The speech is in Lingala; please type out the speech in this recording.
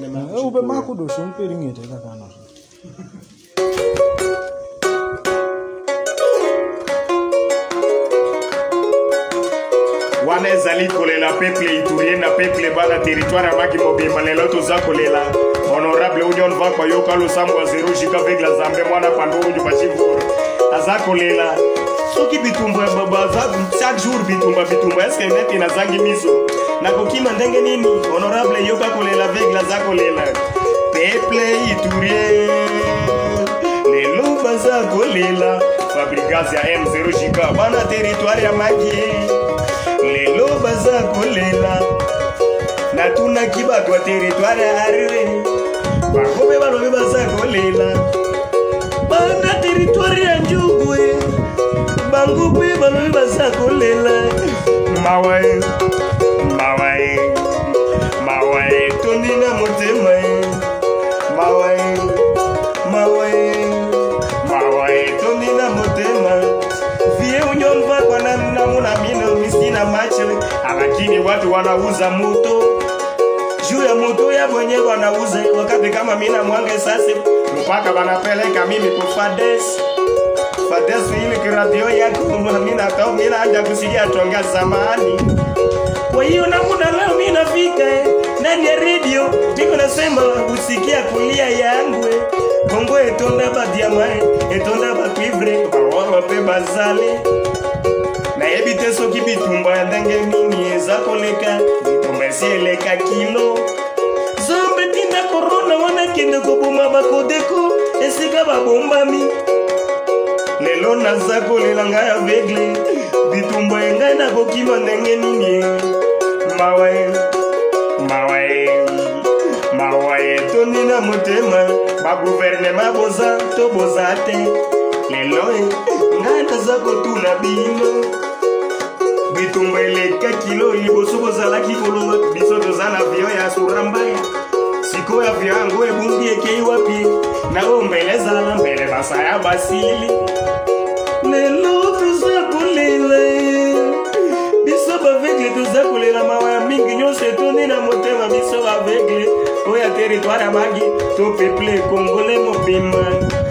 ube makudo shomperingete kakana. Wana zali kolela peuple iturien na peuple bala territoire amaki mobimba lelo toza kolela honorable union va kwa yoka lo sambwa zero jika avec la zambe mwana pando unju bachivur aza kolela soki bitumba baba za chaque jour bitumba est-ce que net ina zangi miso na kokima ndenge nini honorable yoka kolela avec la za kolela peuple iturien lelo baza kolela fabricas ya M0 jika bana territoire ya maki lelo baza kolela na tuna kibato wa territoire arire bakobe balobe baza kolela bana territoire ya njugwe bangube balobe baza kolela mawae tondina motema mawae tondina motema vie union va kwa na muna mino misina macho lakini watu wanauza moto juu ya moto ya mwenye wanauza wakati kama mina mwange sasa mpaka wanapeleka mimi kwa Fades ile kiradio yako mina tao mina anja kusikia tonga zamani. Kwa hiyo namuna leo mina nafika ndani ya radio niko nasema usikia kulia yangu Kongo etonda ba diamant etonda ba cuivre bawa pe bazale na ebite soki bitumba ndenge nini eza koleka bitumba sieleka kilo zombe tinda corona wana kende koboma bakodeko esika babombami lelo naza kolela ngai aveugle bitumba ngai na kokima ndenge nini mawae tonina motema ba gouvernement boza to bozate lelo ngai naza kotuna bino bitumba eleka kilo liboso bozalaki kolonga biso toza na vio ya surambaya siko ya vio yango ebungi ekei wapi na ombele ezala mbele basaya basili lelo toza kolela biso baveugle toza kolela mawa ya mingi nyonso etoni na motema biso baveugle oyo ya territoire ya magi to peuple congolais mobimba